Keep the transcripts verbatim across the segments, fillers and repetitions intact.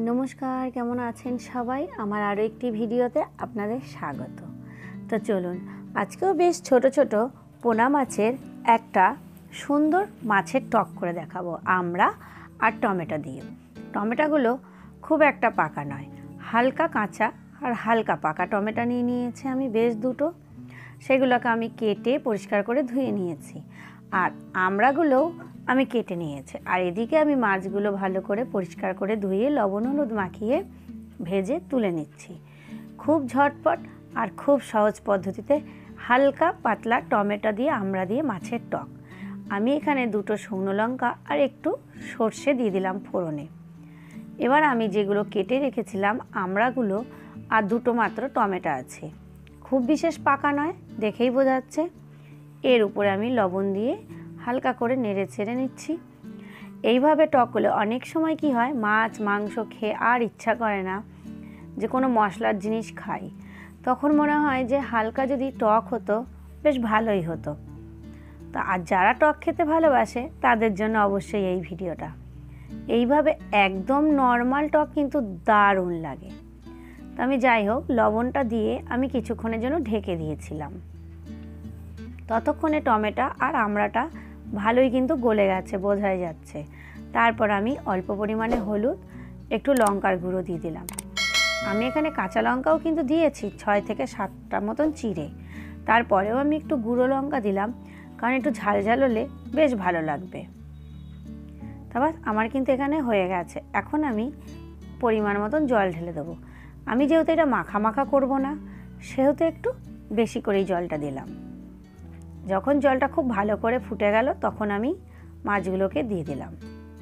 নমস্কার, কেমন আছেন সবাই? আমার আরও একটি ভিডিওতে আপনাদের স্বাগত। তো চলুন, আজকেও বেশ ছোট ছোট পোনা মাছের একটা সুন্দর মাছের টক করে দেখাবো আমরা আর টমেটো দিয়ে। টমেটোগুলো খুব একটা পাকা নয়, হালকা কাঁচা আর হালকা পাকা টমেটো নিয়ে নিয়েছি আমি বেশ দুটো। সেগুলোকে আমি কেটে পরিষ্কার করে ধুয়ে নিয়েছি, আর আমড়াগুলোও আমি কেটে নিয়েছি। আর এদিকে আমি মাছগুলো ভালো করে পরিষ্কার করে ধুয়ে লবণ হলুদ মাখিয়ে ভেজে তুলে নিচ্ছি। খুব ঝটপট আর খুব সহজ পদ্ধতিতে হালকা পাতলা টমেটো দিয়ে আমড়া দিয়ে মাছের টক। আমি এখানে দুটো শুকনো লঙ্কা আর একটু সর্ষে দিয়ে দিলাম ফোড়নে। এবার আমি যেগুলো কেটে রেখেছিলাম আমড়াগুলো আর দুটো মাত্র টমেটো আছে, খুব বিশেষ পাকা নয়, দেখেই বোঝা যাচ্ছে। এর উপরে আমি লবণ দিয়ে হালকা করে নেড়ে ছেড়ে নিচ্ছি। এইভাবে টক হলে অনেক সময় কি হয়, মাছ মাংস খেয়ে আর ইচ্ছা করে না যে কোনো মশলার জিনিস খাই, তখন মনে হয় যে হালকা যদি টক হতো বেশ ভালোই হতো। তা আর যারা টক খেতে ভালোবাসে তাদের জন্য অবশ্যই এই ভিডিওটা। এইভাবে একদম নর্মাল টক কিন্তু দারুণ লাগে। তো আমি যাই হোক লবণটা দিয়ে আমি কিছুক্ষণের জন্য ঢেকে দিয়েছিলাম। ততক্ষণে টমেটো আর আমড়াটা ভালোই কিন্তু গলে গেছে, বোঝাই যাচ্ছে। তারপর আমি অল্প পরিমাণে হলুদ, একটু লঙ্কার গুঁড়ো দিয়ে দিলাম। আমি এখানে কাঁচা লঙ্কাও কিন্তু দিয়েছি, ছয় থেকে সাতটা মতন চিড়ে। তারপরেও আমি একটু গুঁড়ো লঙ্কা দিলাম, কারণ একটু ঝাল ঝাল হলে বেশ ভালো লাগবে। তারপর আমার কিন্তু এখানে হয়ে গেছে। এখন আমি পরিমাণ মতন জল ঢেলে দেবো। আমি যেহেতু এটা মাখা মাখা করব না, সেহেতু একটু বেশি করেই জলটা দিলাম। যখন জলটা খুব ভালো করে ফুটে গেল তখন আমি মাছগুলোকে দিয়ে দিলাম।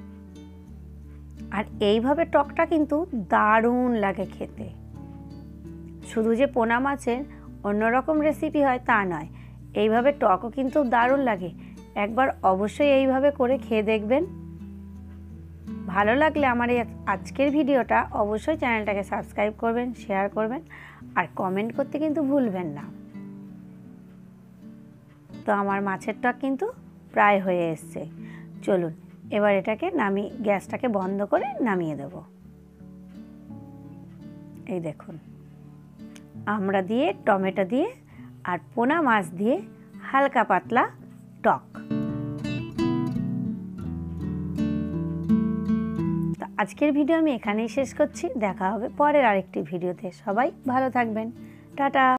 আর এইভাবে টকটা কিন্তু দারুণ লাগে খেতে। শুধু যে পোনা মাছের অন্যরকম রেসিপি হয় তা নয়, এইভাবে টকও কিন্তু দারুণ লাগে। একবার অবশ্যই এইভাবে করে খেয়ে দেখবেন। ভালো লাগলে আমার এই আজকের ভিডিওটা অবশ্যই চ্যানেলটাকে সাবস্ক্রাইব করবেন, শেয়ার করবেন আর কমেন্ট করতে কিন্তু ভুলবেন না। তো আমার মাছের টক কিন্তু প্রায় হয়ে এসছে। চলুন এবার এটাকে নামিয়ে গ্যাসটাকে বন্ধ করে নামিয়ে দেব। এই দেখুন, আমড়া দিয়ে টমেটো দিয়ে আর পোনা মাছ দিয়ে হালকা পাতলা টক। তো আজকের ভিডিও আমি এখানেই শেষ করছি। দেখা হবে পরের আরেকটি ভিডিওতে। সবাই ভালো থাকবেন। টাটা।